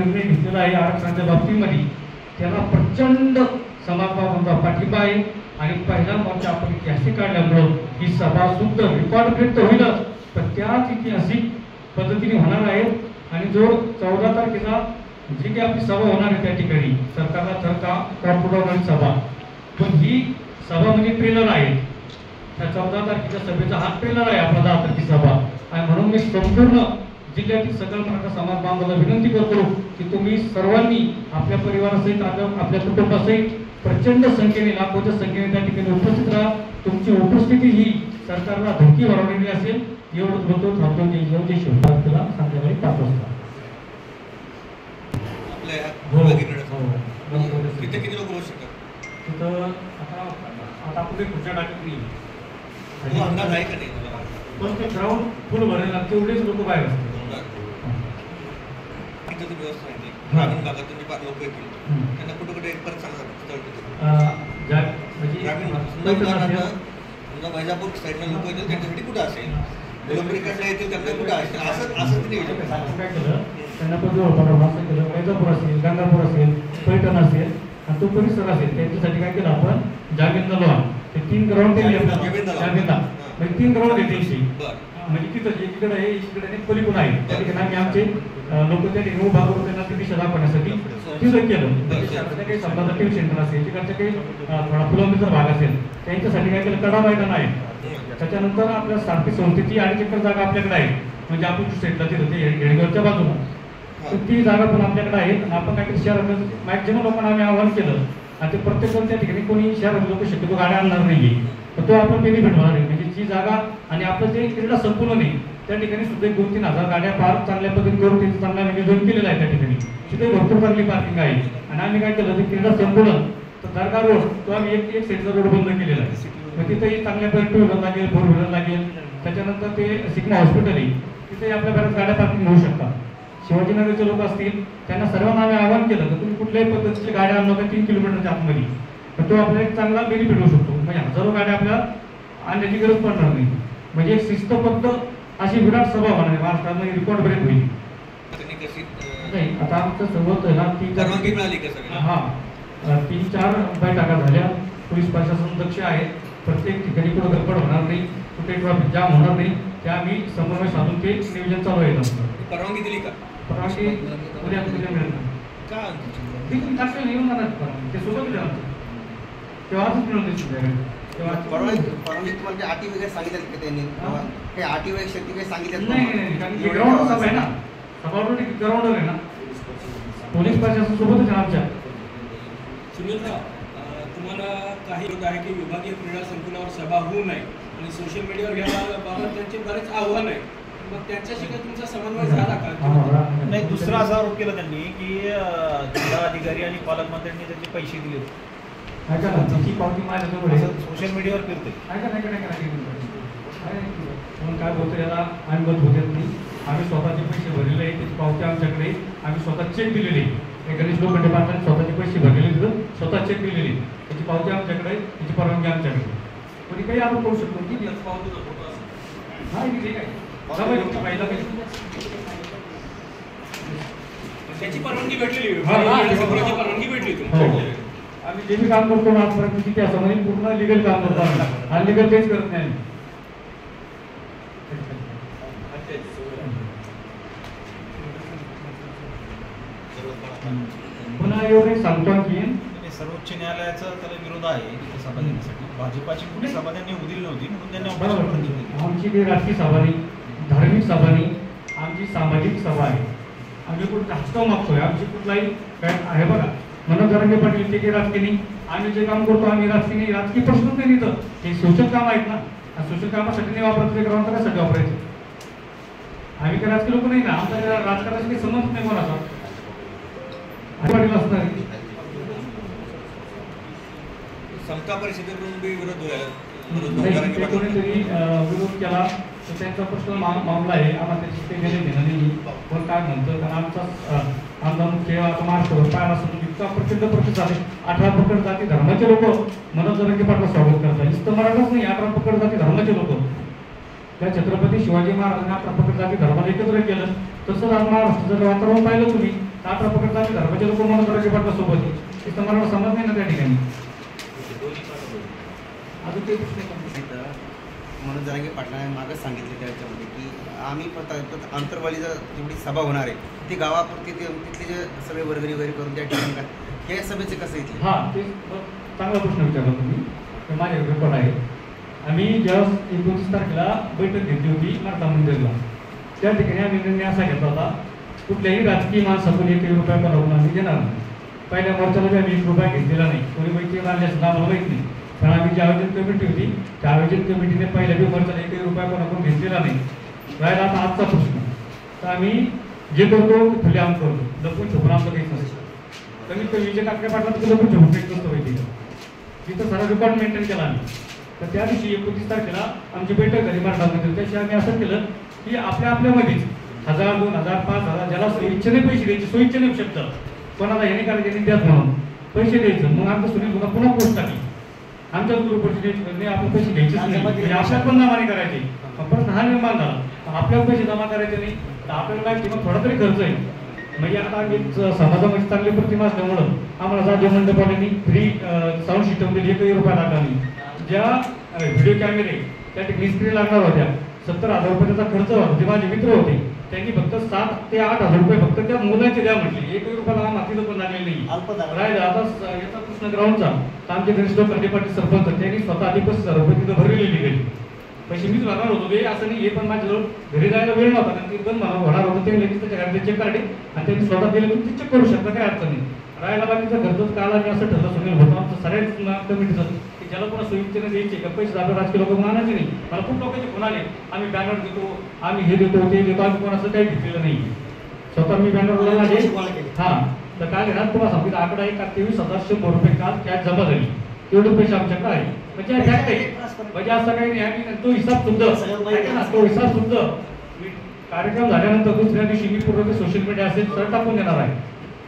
निर्णय घेतलेला आहे आरक्षणाच्या बाबतीमध्ये, त्याला प्रचंड समाजबांधवांचा पाठिंबा आहे. आणि पहिला मोर्चा आपण ऐतिहासिक काढल्यामुळं ही सभा सुद्धा रेकॉर्ड ब्रेक तर होईलच, पण त्याच ऐतिहासिक पद्धतीने होणार आहे. आणि जो 14 तारखेला जी काही आपली सभा होणार आहे त्या ठिकाणी सरकारला थरका पुरवणारी सभा, पण ही सभा म्हणजे ट्रेलर आहे. त्या 14 तारखेच्या सभेचा हा ट्रेलर आहे आपला 10 तारखेची सभा. आणि म्हणून मी संपूर्ण जिल्ह्यातील सकल मराठा समाज बांधवांना विनंती करतो की तुम्ही सर्वांनी आपल्या परिवारासहित आपल्या कुटुंबासहित प्रचंड संख्येने लाखोच्या संख्येने त्या ठिकाणी उपस्थित राहा. तुमची उपस्थिती ही सरकारला धमकी भरवलेली असेल. एवढंच बोलतो, थांबतो. जय शिवराला संध्याकाळी 5 वाजता तिथे किती लोक बसू शकतात? तिथं आता आपण खुर्च्या टाकत नाही, अंदाज आहे का नाही? पण ते ग्राउंड फुल भरेल, तेवढेच लोक बाहेर असतात. व्यवस्था आहे ग्रामीण भागातून लोक येतील, त्यांना कुठे कुठे परत समजा वैजापूर साईडला लोक येतील त्यांच्यासाठी कुठं असेल, डोंबरीकडला येतील त्यांना कुठं असेल, असं काय केलं त्यांना पण असं केलं. वैजापूर असेल, गंगापूर असेल, पैठण असेल आणि तो परिसर असेल त्यांच्यासाठी काय केलं आपण जागेंद्र लॉन ते 3 ग्राउंड जागेंद्र म्हणजे 3 ग्राउंड येते. म्हणजे तिथं एकीकडे आहे एकीकडे पलीकडून आहे त्या ठिकाणी आम्ही आमचे लोक त्या ठिकाणी उभा करून त्यांना ती दिशा दाखवण्यासाठी तिथं केलं. काही समजा टीव्ही सेंटर असेल, तिकडच्या काही थोडा फुलंबीचा भाग असेल त्यांच्यासाठी काय केलं कडा मैदान आहे. त्याच्यानंतर आपल्या सारखी संस्थेची 2.5 एकर जागा आपल्याकडे आहे, म्हणजे आपण सेटला तिथं ते हेडगावच्या बाजूला ती जागा पण आपल्याकडे आहे. आणि आपण काय शहरात मॅक्झिमम लोकांना आम्ही आवाहन केलं आणि ते प्रत्येक त्या ठिकाणी कोणी शहरात लोक शक्यतो गाड्या आणणार नाहीये, तर तो आपण बेनिफिट होणार आहे. म्हणजे जी जागा आणि आपलं जे क्रीडा संकुलन आहे त्या ठिकाणी सुद्धा 2-3 हजार गाड्या पार्क चांगल्या पद्धतीने करून त्यांचं चांगला नियोजन केलेलं आहे. त्या ठिकाणी तिथे भरपूर चांगली पार्किंग आहे. आणि आम्ही काय केलं ते क्रीडा संकुलन तर दर्गा रोड तो आम्ही एक साईडचा रोड बंद केलेला आहे. मग तिथेही चांगल्या पद्धतीने 2 व्हीलर लागेल, 4 व्हीलर लागेल. त्याच्यानंतर ते सिग्मा हॉस्पिटल आहे तिथे आपल्या बऱ्याच गाड्या पार्किंग होऊ शकतात. शिवाजीनगरचे लोक असतील त्यांना सर्वांना आम्ही आवाहन केलं तर तुम्ही कुठल्याही पद्धतीची गाड्या आणू नका 3 किलोमीटरच्या आतमध्ये, तर तो आपल्याला एक चांगला बेनिफिट होऊ शकतो. म्हणजे हजारो गाड्या आपल्याला आणण्याची गरज पडणार नाही. म्हणजे एक शिस्तबद्ध अशी विराट सभा होणार आहे महाराष्ट्रामध्ये, रेकॉर्ड ब्रेक होईल. नाही आता आमचं सर्वत आहे ना 3-4 बैठका झाल्या. पोलीस प्रशासन दक्ष आहे, प्रत्येक ठिकाणी कुठं गडबड होणार नाही, कुठे ट्रॅफिक जाम होणार नाही, त्या आम्ही समन्वय साधून ते नियोजन चालू आहे. परवानगी दिली का? परवानगी उद्या मिळणार का? येऊन जाणार परवानगी ते सोबत द्या तेव्हाच मिळून देईल. परवानगी तुम्हाला अटी वगैरे सांगितलं का त्यांनी? काही अटी वगैरे शक्ती काही सांगितलं नाही, कारण ग्राउंड सभा आहे ना, सभा ग्राउंडवर आहे ना, पोलीस प्रशासन सोबतच आहे आमच्या. सुनीलराव, तुम्हाला काही होत आहे की विभागीय क्रीडा संकुलावर सभा होऊ नये आणि सोशल मीडियावर याबाबत त्यांचे बरेच आव्हान आहे, मग त्यांच्याशी काही तुमचा समन्वय झाला का? नाही, दुसरा असा आरोप केला त्यांनी की जिल्हा अधिकारी आणि पालकमंत्र्यांनी त्यांचे पैसे दिले. ऐका ना, त्याची पावती माझ्याजवळ आहे, सोशल मीडियावर फिरते. ऐका काय बोलतो याला आम्ही बघत होते नाही, आम्ही स्वतःचे पैसे भरलेले आहे, त्याची पावती आमच्याकडे, आम्ही स्वतः चेक दिलेले आहे. गणेश लोखंडे पाटलांनी स्वतःचे पैसे भरलेले तिथं स्वतः चेक दिलेले, त्याची पावती आमच्याकडे, त्याची परवानगी आमच्याकडे. कोणी काही आपण करू शकतो की पावतीचा फोटो असेल हा ठीक आहे त्याची परवानगी भेटलेली, परवानगी भेटली तुम्हाला. आम्ही जे बी काम करतो ना आजपर्यंत किती असं म्हणजे पूर्ण लिगल काम करतो आम्ही, अनलिगल काहीच करत नाही. पुन्हा एवढे सांगतो की सर्वोच्च न्यायालयाचा त्याला विरोध आहे तिथे सभा देण्यासाठी. भाजपाची कुठे सभा त्यांनी उदिली नव्हती म्हणून त्यांनी आमची काही राजकीय सभा नाही, धार्मिक सभा नाही, आमची सामाजिक सभा आहे. आम्ही कुठं हक्क मागतोय, आमची कुठलाही काय आहे बघा मनोज जरांगे पाटील ते काही राजकीय नाही, आम्ही जे काम करतो आम्ही राजकीय नाही, राजकीय प्रश्न नाही तिथं, हे सोशल काम आहेत ना, सोशल कामासाठी नाही वापरायचं, ते ग्राउंड कशासाठी वापरायचं? आम्ही काही राजकीय लोक नाही ना, आमचा राजकारणाशी काही संबंध नाही कोणाचा. असणार समता परिषदेकडून विरोध कोणीतरी विरोध केला तर त्यांचा प्रश्न मामला आहे, आम्हाला त्याची काही घेणे देणं नाही. पण काय म्हणतं कारण आमचा मुख्य आता महाराष्ट्रावर पाहायला असतो इतका प्रचंड प्रतिसाद आहे. 18 पकड जाती धर्माचे लोक मनोज जरांगे पाटला स्वागत करतात. नुसतं मराठाच नाही, 18 पकड जाती धर्माचे लोक. त्या छत्रपती शिवाजी महाराजांनी 18 पकड जाती धर्माला एकत्र केलं. तसंच आज महाराष्ट्राचं वातावरण पाहिलं तुम्ही, तर 18 आम्ही धर्माचे लोक मनोज जरांगे पाटलासोबत तिथं मला समज नाही ना त्या ठिकाणी. अजून काही प्रश्न आहे का? तिथं मनोज जरांगे पाटलाने मागच सांगितलं त्याच्यामध्ये की आम्ही अंतरवालीचा जेवढी सभा होणार आहे ती गावापुरती तिथले जे सगळे वर्गणी वगैरे करून त्या ठिकाणी या सभेचे कसं येतील? हां, ते चांगला प्रश्न विचारला तुम्ही. तर माझे रेकॉर्ड आहे. आम्ही जेव्हा 29 तारखेला बैठक घेतली होती मराठा मंदिरला, त्या ठिकाणी आम्ही निर्णय असा घेतला होता, कुठल्याही राजकीय माणसातून 1 रुपया करून आम्ही देणार नाही. पहिल्या मोर्चाला बी आम्ही 1 रुपया घेतलेला नाही. कोणी माहिती मानले असं आम्हाला माहीत नाही. कारण आम्ही जी आयोजन कमिटी होती त्या आयोजन कमिटीने पहिल्या बी मोर्चाला 1 रुपया कोणाकडून घेतलेला नाही. राहिला आता आजचा प्रश्न, तर आम्ही जे करतो ते खुले आम करतो, लपून छपून आमचं काहीच नसतं. कमीत कमी विजय काकडे पाटला तर लपून छपून काहीच नसतं माहिती का. तिथं सारा रेकॉर्ड मेंटेन केला आम्ही. तर त्या दिवशी 29 तारखेला आमची बैठक झाली मराठामध्ये. त्याशी आम्ही असं केलं की आपल्यामध्येच 1000, 2000, 5000 ज्याला इच्छेने पैसे द्यायचे, सोयीच्छेने शब्द कोणाला याने करायचे नाही द्यात म्हणून पैसे द्यायचं. मग आमचं सुनील बघा पुन्हा पोस्ट टाकली आमच्या ग्रुपवरची नाही, आपण पैसे घ्यायचेच नाही, म्हणजे आपल्याला पण जमा करायचे. परत हा निर्माण झाला, आपल्याला पैसे जमा करायचे नाही तर आपल्याला किंवा थोडा तरी खर्च आहे. म्हणजे आता आम्ही समाजामध्ये चांगली प्रतिमा असल्यामुळं आम्हाला जाधव मंडपाने फ्री साऊंड सिस्टम दिली, 1 रुपया लागला नाही. ज्या व्हिडिओ कॅमेरे त्या ठिकाणी स्क्रीन लागणार होत्या 70,000 रुपये त्याचा खर्च होता. ते माझे मित्र होते, त्यांनी फक्त 7 ते 8,000 रुपये फक्त त्या मुलांचे द्या म्हटले. 1 रुपयाला मातीचं पण लागलेलं नाही. राहिला आता याचा कृष्ण ग्राउंडचा तर आमचे घनिष्ठ कंडेपाटी सरपंच त्यांनी स्वतः आधी 25,000 रुपये तिथं भरलेली गेली. पैसे मीच भरणार होतो ते असं नाही, हे पण माझ्याजवळ घरी जायला वेळ नव्हता कारण ते बंद होणार होतं. ते लगेच त्याच्या घरातले चेक काढले आणि त्यांनी स्वतः दिले, तुम्ही चेक करू शकता, काय अडचण नाही. राहायला बाकीचा खर्चच काल आम्ही असं ठरलं सुनील होतं आमचं सगळ्याच कमिटीचं की ज्याला कोणा सोयीचे द्यायचे का पैसे आपल्या राजकीय लोक मानायचे नाही. मला खूप लोकांचे फोन आले, आम्ही बॅनर देतो, आम्ही हे देतो ते देतो, आम्ही कोणाचं काही घेतलेलं नाही. स्वतः मी बॅनर माझे हां. तर काय घेणार तुम्हाला सांगितलं आकडा आहे का 23,100 रुपये काल कॅश जमा झाली. तेवढे पैसे आमच्याकडे आहे म्हणजे फॅक्ट आहे. म्हणजे असं काही नाही आम्ही तो हिसाब सुद्धा तो हिसाब सुद्धा कार्यक्रम झाल्यानंतर दुसऱ्या दिवशी मी पूर्ण सोशल मीडिया असेल तर टाकून देणार आहे.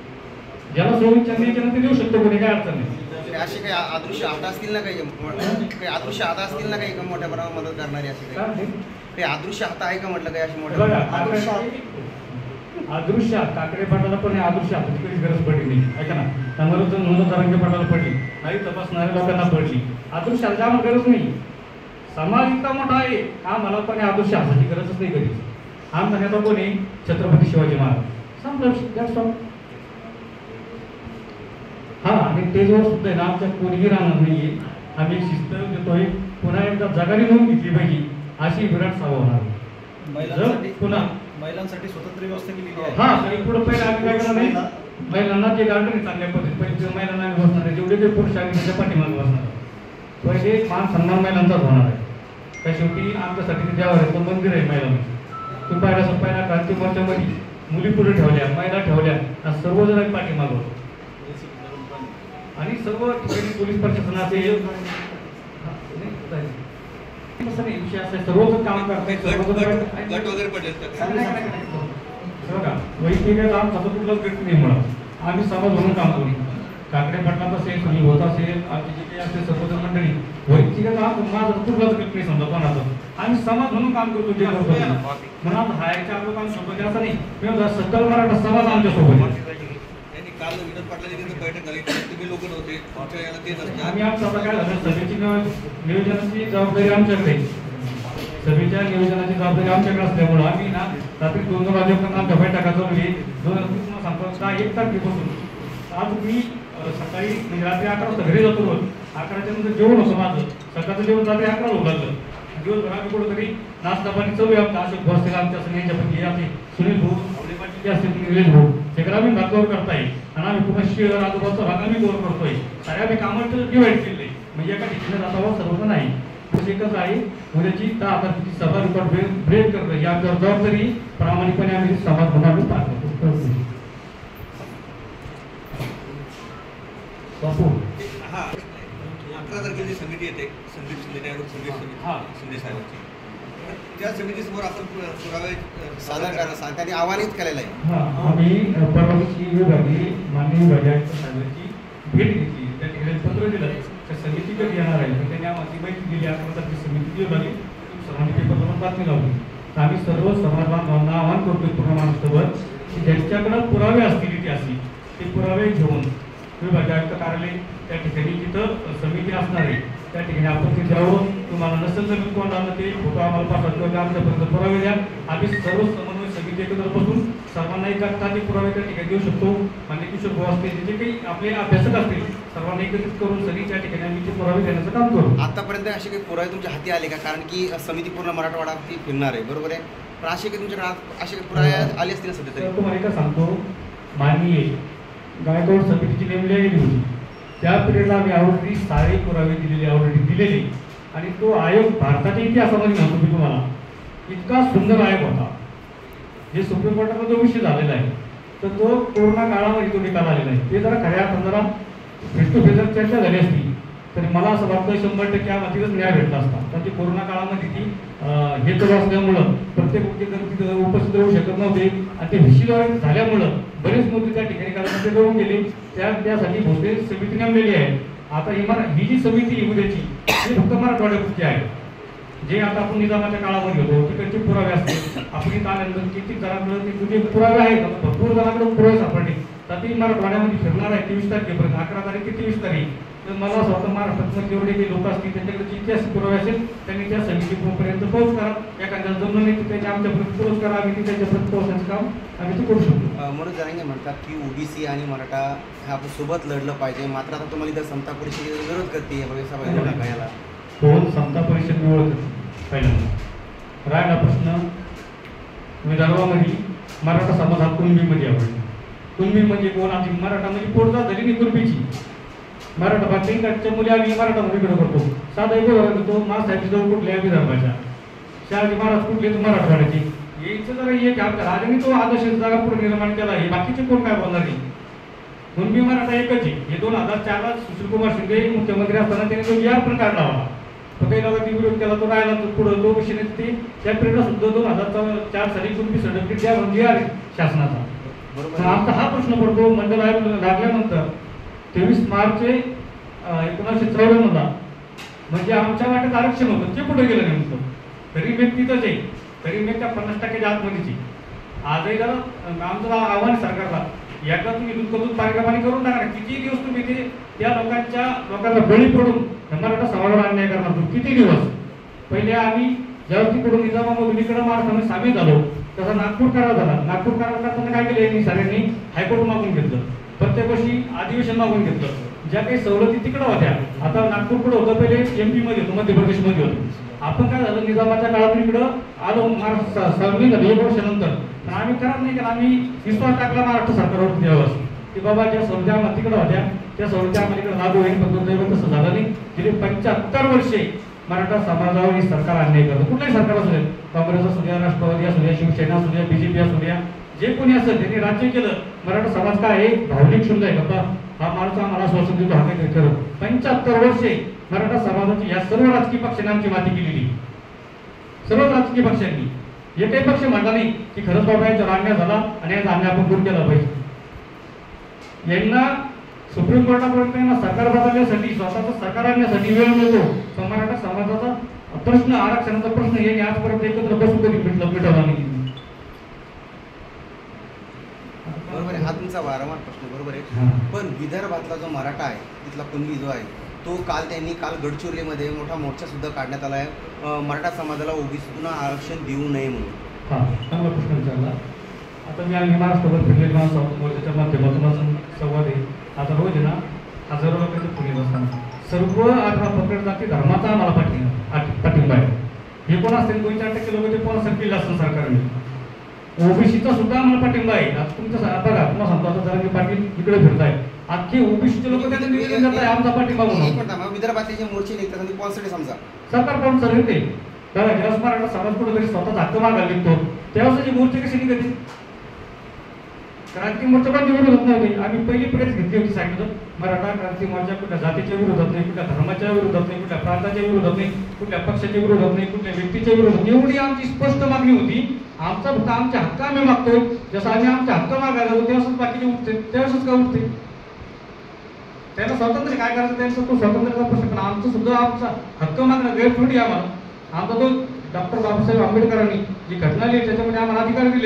ज्याला सोयीच्या द्यायच्या ते देऊ शकतो, कोणी काय अडचण नाही. असे काही अदृश्य हात असतील ना, काही अदृश्य हात असतील ना, काही मोठ्या प्रमाणात मदत करणारी असे काही अदृश्य हात आहे का म्हटलं काही असे मोठ्या अदृश्य काकडे पाटाला पण अदृश्य हाताची कधी गरज पडली नाही. ऐका ना, मनोज जरांगे पाटाला पडली नाही, तपासणाऱ्या लोकांना पडली. अदृश्य हाताची आम्हाला गरज नाही. समाज इतका मोठा आहे हा मला पण अदृश्य हाताची गरजच नाही कधी. आमचा नेता कोणी छत्रपती शिवाजी महाराज संपलं. हा आणि स्टेजवर सुद्धा ना आमच्या कोणीही राहणार नाहीये. आम्ही शिस्त देतोय, पुन्हा एकदा जगाने नोंद घेतली पाहिजे अशी विराट सभा होणार. पुन्हा महिलांसाठी स्वतंत्र व्यवस्था केलेली आहे. हा पुढे पहिले आम्ही काय करणार नाही, महिलांना जे गार्डन चांगल्या पद्धतीने पहिले महिलांना आम्ही बसणार आहे, जेवढे जे पुरुष आम्ही त्याच्या पाठीमागे बसणार आहे. पहिले मान सन्मान महिलांचाच होणार आहे. त्या शेवटी आमच्यासाठी देवावर आहे, तो मंदिर आहे महिलांमध्ये. तुम्ही पाहिला पहिल्या क्रांती मोर्चामध्ये मुली पुढे ठेवल्या, महिला ठेवल्या, सर्वजण पाठीमागे होतो. आणि सर्व ठिकाणी पोलीस प्रशासनाचे विषय असतात, सर्वच काम करतात. गट वगैरे पडले बघा वैयक्तिक काम स्वतः कुठलंच गट नाही म्हणून आम्ही समाज म्हणून काम करू. काकडे पटनात असेल, सुनील होत असेल, आमची जे काही असेल सर्वजण मंडळी वैयक्तिक काम माझं कुठलंच गट नाही समजा कोणाचं. आम्ही समाज म्हणून काम करतो जे करतो म्हणून हायच्या आपलं काम सोबत असं नाही. सकल मराठा समाज आमच्या सोबत. काल विनोद पाटलाची बैठक झाली, तुम्ही लोक नव्हते, तुमच्या याला ते नसते. आम्ही आमचं आता काय झालं, सभेची नियोजनाची जबाबदारी आमच्याकडे, सभेच्या नियोजनाची जबाबदारी आमच्याकडे असल्यामुळं आम्ही ना रात्री 2 वाजेपर्यंत आमच्या बैठका चालू आहे. 2 सांगतो 1 तारखेपासून आज मी सकाळी म्हणजे रात्री 11 वाजता घरी जातो. रोज 11च्या नंतर जेवण होतं माझं, सकाळचं जेवण रात्री 11 होत लागलं. दिवसभर आम्ही कुठंतरी नाश्ता पाणी चालू आहे आमचा. अशोक भाऊ आमच्या सगळ्यांच्यापैकी आपले सुनील भाऊ आपले पाटील जे असतील निलेश भाऊ हे आम्ही भाग कव्हर करताय आणि आम्ही पुन्हा शहर आजूबाजूचा भाग आम्ही कव्हर करतोय. सारे आम्ही कामाचं डिवाईड केले म्हणजे एका ठिकाणी जातावर सर्वजण आहे. एकच आहे उद्याची आता सभा रिकॉर्ड ब्रेक करणं या जबाबदारी प्रामाणिकपणे आम्ही समाज म्हणून आम्ही पार करतो. हा 11 तारखेची समिती येते, संदीप शिंदे शिंदे साहेबांची. त्या समितीसमोर आपण पुरावे सादर करा त्यांनी आव्हानित केलेलं आहे. हां आम्ही परवा दिवशी विभागीय माननीय विभागीय आयुक्त साहेबांची भेट घेतली, त्या ठिकाणी पत्र दिलं त्या समिती कधी येणार आहे त्यांनी आम्हाला माहिती दिली. 11 तारखेची समिती विभागीय सर्वांनी पेपरला पण बातमी लावली. तर आम्ही सर्व समाज बांधवांना आवाहन करतोय पूर्ण महाराष्ट्रभर की ज्यांच्याकडे पुरावे असतील इतिहासी ते पुरावे घेऊन विभागीय आयुक्त कार्यालय त्या ठिकाणी जिथं समिती असणार आहे त्या ठिकाणी आपण ते जाऊन तुम्हाला नसेल जमीन कोण आलं ते फोटो आम्हाला पाठवा किंवा आमच्यापर्यंत पुरावे द्या. आम्ही सर्व समन्वय समिती एकत्र बसून सर्वांना एकत्र ते पुरावे त्या ठिकाणी देऊ शकतो. मान्य किशोर भाऊ असतील जे काही आपले अभ्यासक असतील सर्वांना एकत्रित करून सगळी त्या ठिकाणी आम्ही ते पुरावे देण्याचं काम करू. आतापर्यंत असे काही पुरावे तुमच्या हाती आले का? कारण की समिती पूर्ण मराठवाडा ती फिरणार आहे, बरोबर आहे, पण असे काही तुमच्याकडे असे काही पुरावे आले असतील ना सध्या तरी? तुम्हाला काय सांगतो, माननीय गायकवाड समितीची नेमली गेली होती त्या पिरियडला आम्ही ऑलरेडी सारे पुरावे दिलेले आणि तो आयोग भारताच्या इतिहासामध्ये म्हणतो मी तुम्हाला इतका सुंदर आयोग होता. जे सुप्रीम कोर्टाचा जो विषय झालेला आहे तर तो कोरोना काळामध्ये तो निकाल आलेला आहे. ते जरा खऱ्या अर्थानं जरा फेस टू फेस चर्चा झाली असती तरी मला असं वाटतं 100% आम्हाला न्याय भेटला असता. कारण की कोरोना काळामध्ये ती हे तर असल्यामुळं प्रत्येक व्यक्ती उपस्थित राहू शकत नव्हते आणि ते विषयद्वारे झाल्यामुळं बरेच मुद्दे त्या ठिकाणी कारण करून गेले. त्यासाठी भोसले समिती नेमलेली आहे. आता ही जी समिती उद्याची ही फक्त मराठवाड्यापुरती आहे. जे आता आपण निजामाच्या काळामध्ये होतो तिकडचे पुरावे असतील आपण इथं आल्यानंतर किती जणांकडे ते तुझे पुरावे आहेत भरपूर जणांकडे पुरावे सापडले तर ती मराठवाड्यामध्ये फिरणार आहे 23 तारखेपर्यंत 11 तारीख ते 23 तारीख. तर मला असं वाटतं महाराष्ट्रात जेवढे काही लोक असतील त्यांच्याकडे जे इतिहास पुरावे असेल त्यांनी त्या समितीपर्यंत पोहोच करा. एखाद्या जमलं नाही तर त्याच्या आमच्यापर्यंत पोहोच करा. आम्ही त्याच्यापर्यंत पोहोचण्याचं काम आम्ही ते करू शकतो. मनोज जरांगे म्हणतात की ओबीसी आणि मराठा हे आपण सोबत लढलं पाहिजे, मात्र आता तुम्हाला इथं समता परिषदेचा विरोध करते याला कोण समता परिषद ओळखत पहिल्यांदा राहिला प्रश्न विदर्भामध्ये मराठा समाज हा कुणबीमध्ये आवडला. कुणबी म्हणजे कोण आमची मराठा म्हणजे पोटचा झाली नाही कुणबीची मराठा बाकीच्या मुली आम्ही मराठा मुलीकडे करतो. साधा एक करतो मासाहेबची जवळ कुठल्या विदर्भाच्या शहाजी महाराज कुठले तर मराठवाड्याचे यायचं जरा एक आपल्या राजाने तो आदर्श जागा पुढे निर्माण केला आहे. बाकीचे कोण काय बोलणार नाही. कुणबी मराठा एकच आहे. हे 2004ला सुशीलकुमार शिंदे मुख्यमंत्री असताना त्याने तो या पण काढला होता. तो काही लोकांनी विरोध केला तो राहिला तो पुढे तो विषय ते त्या पिरियडला सुद्धा 2004 साली कुणबी सर्टिफिकेट द्या म्हणजे आहे शासनाचा. आमचा हा प्रश्न पडतो मंडल आयोग लागल्यानंतर 23 मार्च 1994ला म्हणजे आमच्या वाट्यात आरक्षण होतं ते कुठे गेलं नेमकं. तरी व्यक्ती तिथंच आहे तरी मी त्या 50%च्या आतमध्येची आजही जरा आमचं आव्हान सरकारला एकदा तुम्ही दूध पाणी करून टाका. किती दिवस तुम्ही ते त्या लोकांना बळी पडून मराठा समाजाला अन्याय करणार किती दिवस. पहिले आम्ही ज्यावेळेस तिकडून निजामामधून इकडं महाराष्ट्रामध्ये सामील झालो तसा नागपूर करार झाला. नागपूर करार करताना काय केलं यांनी सगळ्यांनी हायकोर्ट मागून घेतलं. प्रत्येक वर्षी अधिवेशन मागून घेतलं. ज्या काही सवलती तिकडं होत्या आता नागपूरकडे होतं पहिले MP मध्ये होतं मध्य प्रदेशमध्ये होतं. आपण काय झालं निजामाच्या काळात इकडं आलो महाराष्ट्र सामील झालं 1 वर्षानंतर पण आम्ही करत नाही कारण आम्ही विश्वास टाकला महाराष्ट्र सरकारवर त्यावेळेस की बाबा ज्या सवलती आम्हाला तिकडं होत्या त्या सवलती आम्हाला इकडे लागू होईल. पण तसं झालं नाही. गेली 75 वर्षे मराठा समाजावर ही सरकार अन्याय करतो. कुठल्याही सरकार असू दे काँग्रेस असू द्या राष्ट्रवादी असू द्या शिवसेना असू द्या BJP असू द्या जे कोणी असेल त्यांनी राज्य केलं. मराठा समाज काय आहे भावनिक शुद्ध आहे बाबा हा माणूस आम्हाला आश्वासन देतो हा काही करत 75 वर्षे मराठा समाजाची या सर्व राजकीय पक्षांनी आमची माती केलेली. सर्व राजकीय पक्षांनी एकही पक्ष म्हटला नाही की खरंच बाबा याचा अन्याय झाला आणि याचा अन्याय आपण दूर केला पाहिजे. यांना सुप्रीम कोर्टापर्यंत यांना सरकार बदलण्यासाठी स्वतःचं सरकार आणण्यासाठी वेळ मिळतो पण मराठा समाजाचा प्रश्न आरक्षणाचा प्रश्न यांनी आजपर्यंत एकत्र बसून कधी मिटवला नाही. बरोबर आहे, हा तुमचा वारंवार प्रश्न बरोबर आहे. पण विदर्भातला जो मराठा आहे तिथला कुणबी जो आहे तो त्यांनी काल गडचिरोलीमध्ये मोठा मोर्चा सुद्धा काढण्यात आला आहे मराठा समाजाला ओबीसीतून आरक्षण देऊ नये म्हणून. हां चांगला प्रश्न विचारला. आता मी आणि महाराष्ट्रभर फिरलेले माणसं मोर्चाच्या माध्यमातून संवाद आहे. आता रोज आहे ना हजारो लोकांचे पुणे असताना सर्व 18 पकड जाती धर्माचा आम्हाला पाठिंबा आहे. हे कोण असतील 2-4% लोक ते कोण असेल केलं असतं सरकारने. ओबीसीचा सुद्धा आम्हाला पाठिंबा आहे. आता तुमचं बघा तुम्हाला सांगतो आता जरा पाटील इकडे फिरताय अख्खे ओबीसीचे लोक त्यांचं निवेदन करत आहे आमचा पाठिंबा म्हणून. विदर्भातले जे मोर्चे निघतात आणि पॉलिसिटी समजा सरकार कोण चालू ते बघा ज्यावेळेस मराठा समाज कुठेतरी स्वतःचा हक्क मागायला निघतो त्यावेळेस मोर्चे कसे निघते. क्रांती मोर्चा पण विरोधात नव्हते. आम्ही पहिली प्रेस घेतली होती सांगितलं मराठा क्रांती मोर्चा कुठल्या जातीच्या विरोधात नाही कुठल्या धर्माच्या विरोधात नाही कुठल्या प्रांताच्या विरोधात नाही कुठल्या पक्षाच्या विरोधात नाही कुठल्या व्यक्तीच्या विरोधात एवढी आमची स्पष्ट मागणी होती. आमचा फक्त आमचे हक्क आम्ही मागतोय जसं आम्ही आमचे हक्क मागायला जातो त्यावेळेस बाकीचे उठते त्यावेळेस का उठते. त्याला स्वातंत्र्य काय करायचं त्यांचं तो स्वातंत्र्याचा प्रश्न पण आमचं सुद्धा आमचा हक्क मागणं गैर थोडी आम्हाला. आमचा तो डॉक्टर बाबासाहेब आंबेडकरांनी जी घटना लिहिली त्याच्यामध्ये आम्हाला अधिकार दिलेले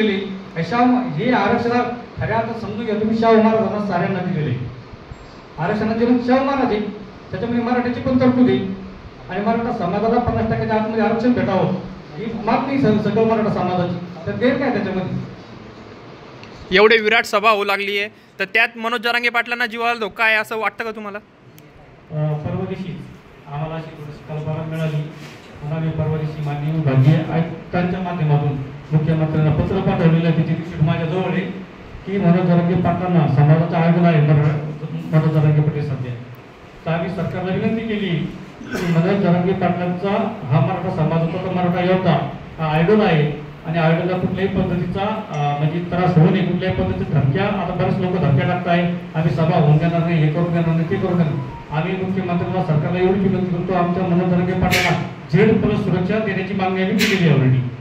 हे आरक्षण खऱ्या आता समजून घ्या तुम्ही, शाहू महाराजांना साऱ्यांना दिलेले आरक्षणाचे म्हणजे शाहू महाराज आहे, त्याच्यामध्ये मराठ्याची पण तरतूद आहे आणि मराठा समाजाला 50% आतमध्ये आरक्षण भेटावं ही मागणी सकल मराठा समाजाची, तर ते काय त्याच्यामध्ये एवढे विराट सभा होऊ लागली आहे, तर त्यात मनोज जरांगे पाटलांना जीवाला धोका आहे असं वाटतं का तुम्हाला? परवा दिवशी आम्हाला अशी थोडीशी कल्पना मिळाली म्हणून आम्ही परवा दिवशी माननीय विभागीय आयुक्तांच्या माध्यमातून मुख्यमंत्र्यांना पत्र पाठवलेलं आहे, त्याची रिसीट माझ्याजवळ आहे की मनोज जरांगे पाटलांना समाजाचं आयोजन आहे मनोज जरांगे पाटील सध्या, तर आम्ही सरकारला विनंती केली की मनोज जरांगे पाटलांचा हा मराठा समाजाचा मराठा योद्धा हा आयडॉल आहे आणि आयडॉलला कुठल्याही पद्धतीचा म्हणजे त्रास होऊ नये, कुठल्याही पद्धतीच्या धमक्या, आता बरेच लोक धमक्या टाकत आहे आम्ही सभा होऊन देणार नाही, हे करून देणार नाही, ते करून देणार. आम्ही मुख्यमंत्र्यांना सरकारला एवढी विनंती करतो, आमच्या मनोज जरांगे पाटलांना Z+ सुरक्षा देण्याची मागणी आम्ही केलेली आहे ऑलरेडी.